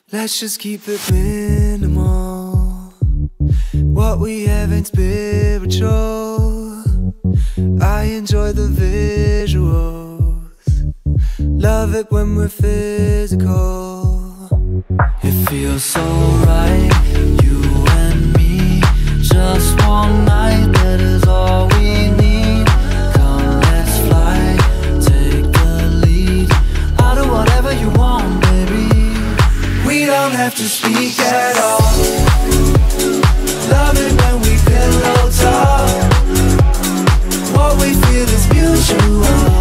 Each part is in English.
Let's just keep it minimal. What we have ain't spiritual. I enjoy the visuals. Love it when we're physical. It feels so right, you and me. Just one night, that is all we need. Come, let's fly, take the lead. I'll do whatever you want, baby. We don't have to speak at all. Love it when we pillow talk. What we feel is mutual.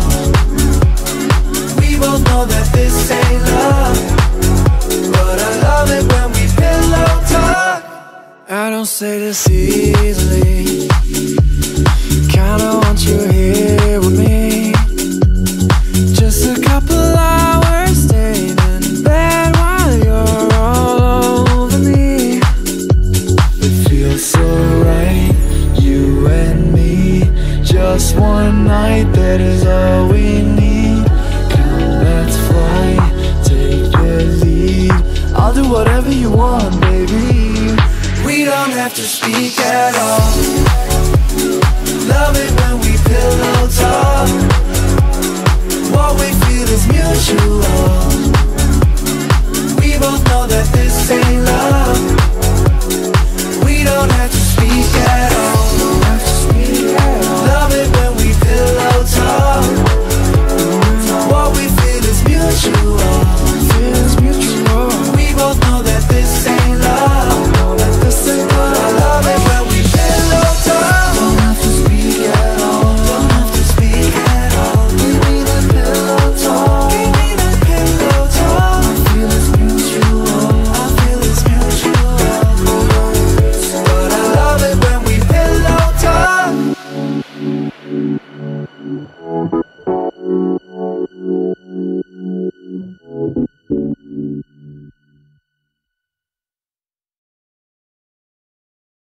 We both know that this ain't love, but I love it when we pillow talk. I don't say to see